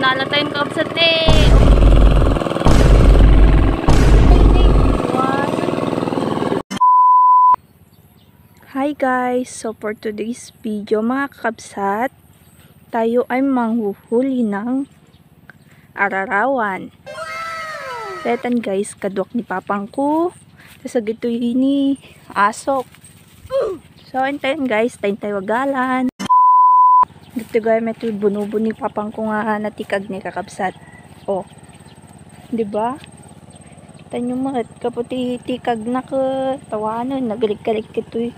Nala tayong kaabsat eh. Hi guys! So for today's video mga kakabsat, tayo ay manghuhuli ng ararawan. Letan guys, kadwak ni papang ko. Tasag ito ni asok. So hintayin guys, tayo wagalan. Dito guys, may bunubo ni papang ko nga natikag ni kakabsat. Oh, diba? Kita nyo mga kaputi tikag na ka tawanan, nagalik-galik ito'y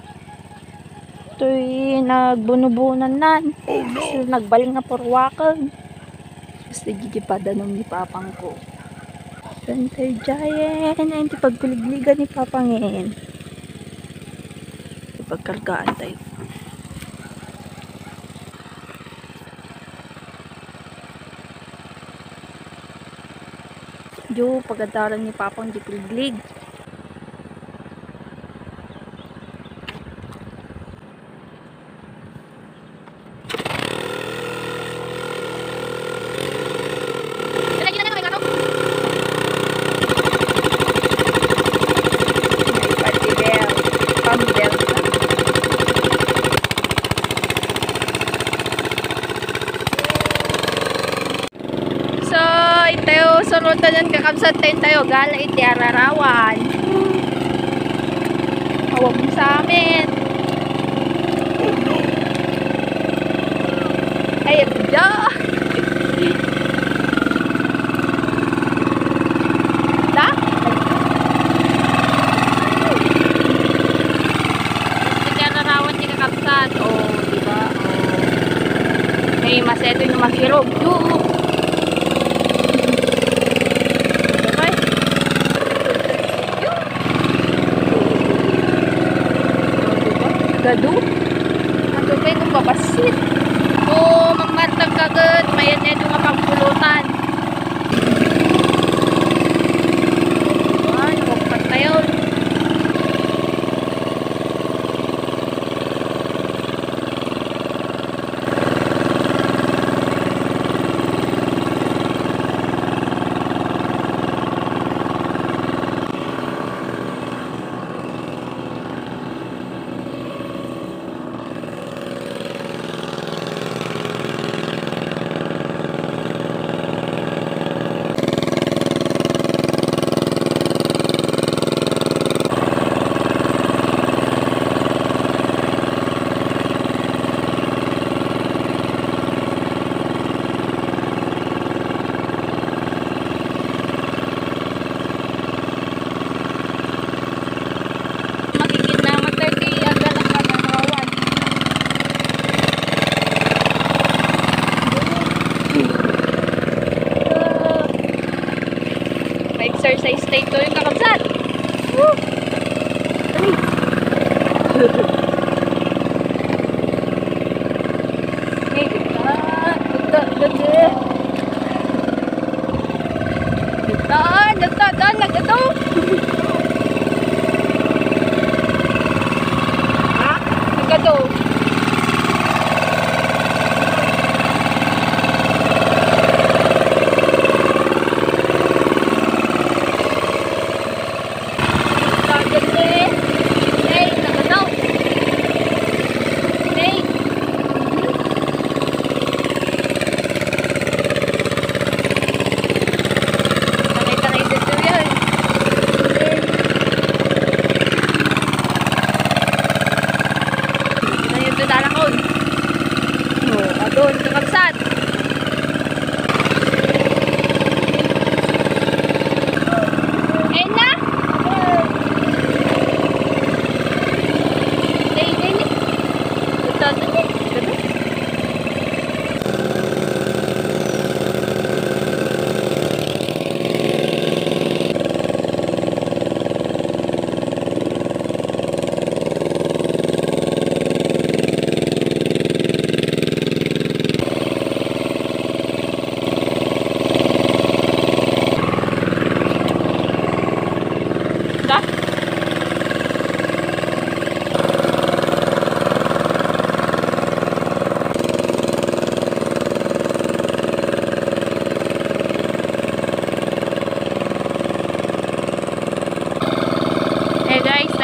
nagbunubunan nan. So, nagbaling na porwakan. Basta gigipada nung ni papang ko. Santay giant. Ay, hindi pagkuligligan ni papangin. Ipagkargaan tayo. Jo, pagadaran ni papang di kuliglig. Surutan yan kakabsat tayo gala iti ararawan. Hawag mo sa amin. Ay, abda. Da? Iti ararawan ti kakabsat. Oh, diba? Oh. May maseto yung maghirog. Gado? Ano kayo kung babasit? O mamartag kagad, mayan yan yung mapagpulutan. Ay, nakapag tayo. Exercise state to yung kakabsat. Woo! Hey, nagto. Ha? Nagto.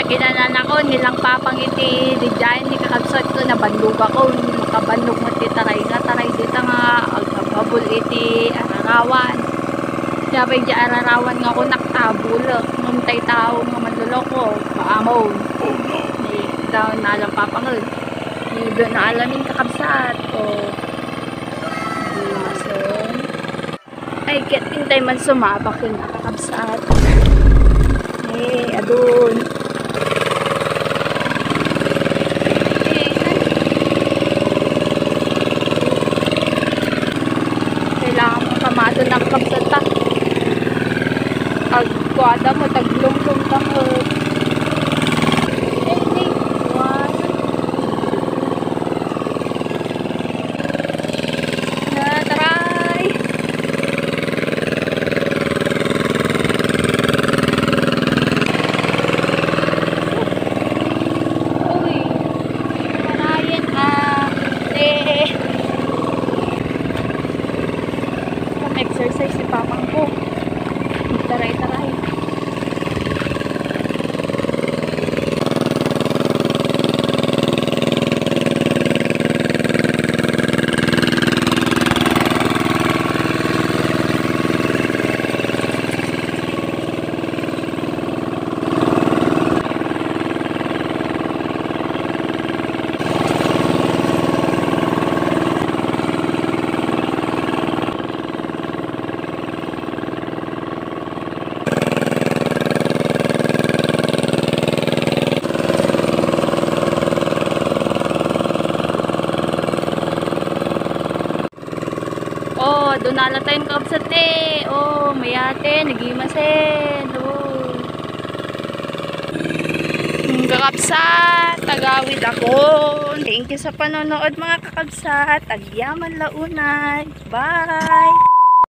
Kinanan ako, nilang papangiti, di dyan, ni kakabsat ko, nabandog ako, makabandog mo ti taray dito nga, agkababol iti ararawan. Sabay di ararawan nga ako naktabul, ngumtay tao nga manluloko, maamaw. Ni daw na alam papangol. Ni doon na alamin kakabsat, o di mason. Ay, hintay man sumabak yun kakabsat. Adun. Kailangan mo kamato ng kabsata. Agkwada mo, taglong-long takot. Taray! Uy! Marayan exercise si papang ko. Taray-taray. Oh, doon na tayong kabsat eh. Oh, mayate, nagimasen. Oh. Kakabsat, tagawid ako. Thank you sa panonood mga kakabsat. Agyaman launay. Bye!